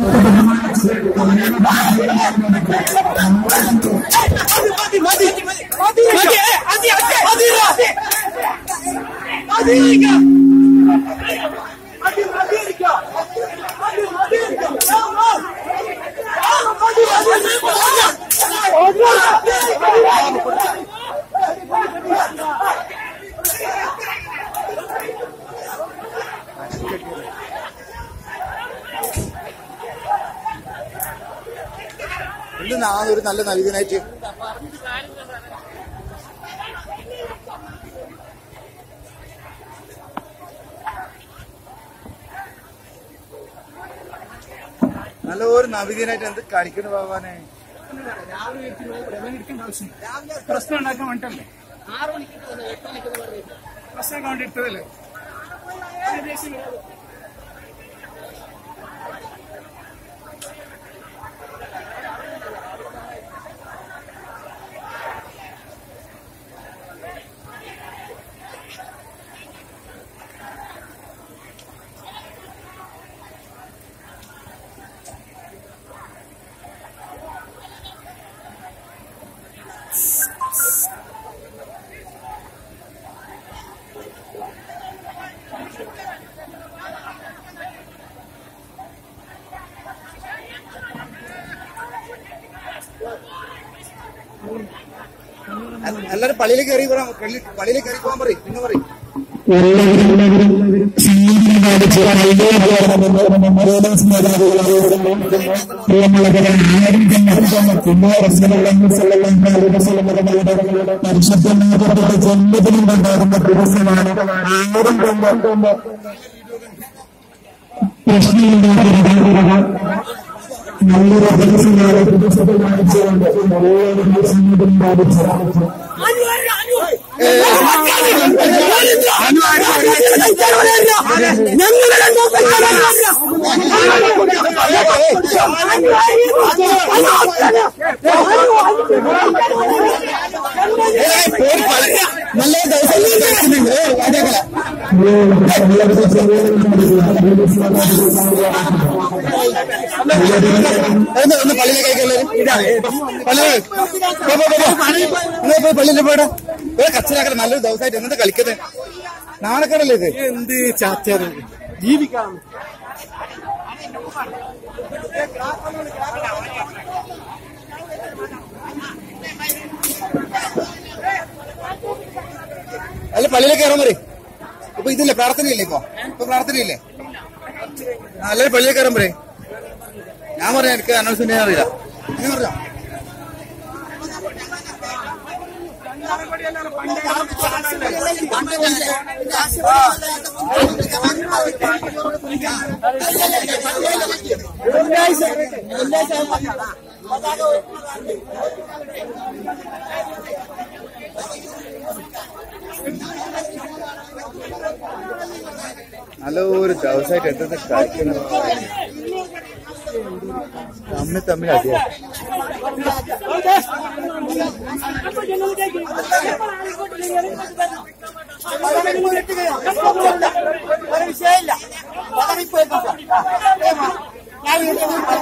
ഒരു നല്ല നവീനായിട്ട് നല്ലൊരു നവീനായിട്ട് എന്ത് കളിക്കണ ഭഗവാനെ പ്രശ്നം ഉണ്ടാക്കാൻ വേണ്ടിട്ടല്ലേ 6 മണിക്ക് പ്രശ്നം കണ്ടിട്ടതല്ലേ എല്ലാരും പള്ളിയിലേക്ക് കയറി പള്ളിയിലേക്ക് കയറി പോകാൻ പറയും നിങ്ങൾ പറയും നല്ലൊരു ദിവസം കാണിച്ചുകൊണ്ട് നല്ല ദിവസം പള്ളിയിൽ പോടാ കച്ചറാക്കട നല്ലൊരു ദിവസമായിട്ട് എന്താ കളിക്കുന്നത് നാണക്കടല്ലേ ഇത് എന്ത് ചാച്ചാറ് ജീവിക്കാം അല്ല പള്ളിയിലേക്ക് കയറാൻ പറയും ഇപ്പൊ ഇതില്ലേ പ്രാർത്ഥനയില്ലേ ഇപ്പൊ പ്രാർത്ഥനയില്ലേ എല്ലാവരും പള്ളിയിലേക്ക് കയറാൻ പറയും ഞാൻ പറയാം എനിക്ക് അനൗൺസ്മെന്റ് അറിയില്ല നീ പറഞ്ഞോ നല്ലൊരു ദിവസമായിട്ട് എന്തെന്ന് കളിക്കുന്നത് തമ്മിൽ അടിയാ വിഷയമില്ല